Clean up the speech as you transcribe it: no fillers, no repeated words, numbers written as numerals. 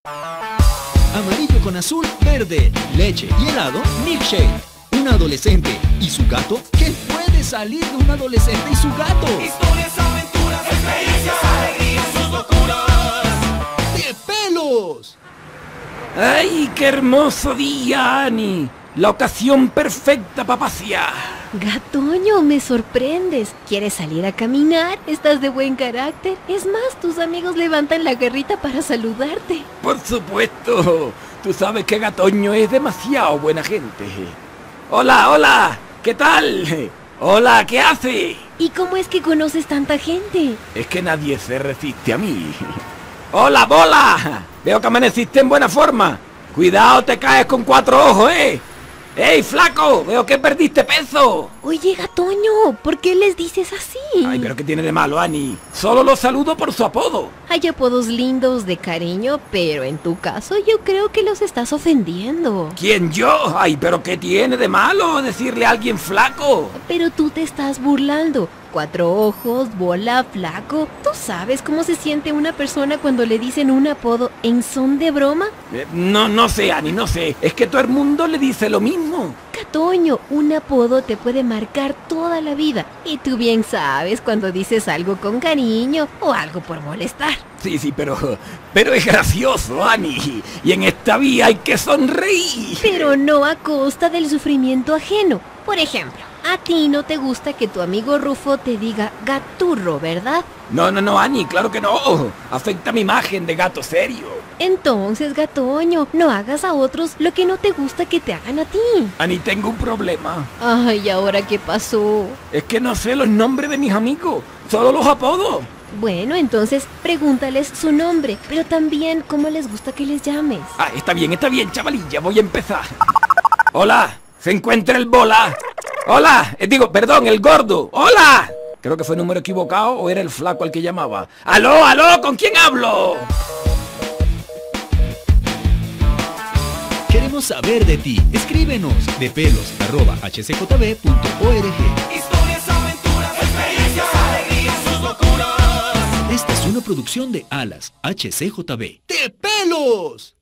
Amarillo con azul, verde, leche y helado, milkshake. Un adolescente y su gato. ¿Qué puede salir de un adolescente y su gato? Historias, aventuras, experiencias, alegrías, sus locuras. ¡De pelos! ¡Ay, qué hermoso día, Ani! La ocasión perfecta para pasear. Gatoño, me sorprendes. ¿Quieres salir a caminar? ¿Estás de buen carácter? Es más, tus amigos levantan la garrita para saludarte. Por supuesto. Tú sabes que Gatoño es demasiado buena gente. Hola, hola. ¿Qué tal? Hola, ¿qué hace? ¿Y cómo es que conoces tanta gente? Es que nadie se resiste a mí. ¡Hola, bola! Veo que amaneciste en buena forma. Cuidado, te caes con 4 ojos, ¿eh? ¡Ey, flaco! Veo que perdiste peso. Oye, Gatoño, ¿por qué les dices así? Ay, pero ¿qué tiene de malo, Ani? Solo los saludo por su apodo. Hay apodos lindos de cariño, pero en tu caso yo creo que los estás ofendiendo. ¿Quién, yo? Ay, pero ¿qué tiene de malo decirle a alguien flaco? Pero tú te estás burlando. 4 ojos, bola, flaco. ¿Tú sabes cómo se siente una persona cuando le dicen un apodo en son de broma? No sé, Ani, no sé. Es que todo el mundo le dice lo mismo. Gatoño, un apodo te puede marcar toda la vida. Y tú bien sabes cuando dices algo con cariño o algo por molestar. Sí, pero es gracioso, Ani. Y en esta vida hay que sonreír. Pero no a costa del sufrimiento ajeno. Por ejemplo, a ti no te gusta que tu amigo Rufo te diga gaturro, ¿verdad? No, Ani, claro que no. Afecta mi imagen de gato serio. Entonces, Gatoño, no hagas a otros lo que no te gusta que te hagan a ti. Ani, tengo un problema. Ay, ¿ahora qué pasó? Es que no sé los nombres de mis amigos, solo los apodos. Bueno, entonces pregúntales su nombre, pero también cómo les gusta que les llames. Ah, está bien, chavalilla, voy a empezar. Hola, ¿se encuentra el bola? Hola, perdón, el gordo. Hola. Creo que fue el número equivocado o era el flaco al que llamaba. ¡Aló, ¿con quién hablo? Queremos saber de ti. Escríbenos depelos@hcjb.org. Historias, aventuras, experiencias, alegrías, sus locuras. Esta es una producción de Alas HCJB. ¡De pelos!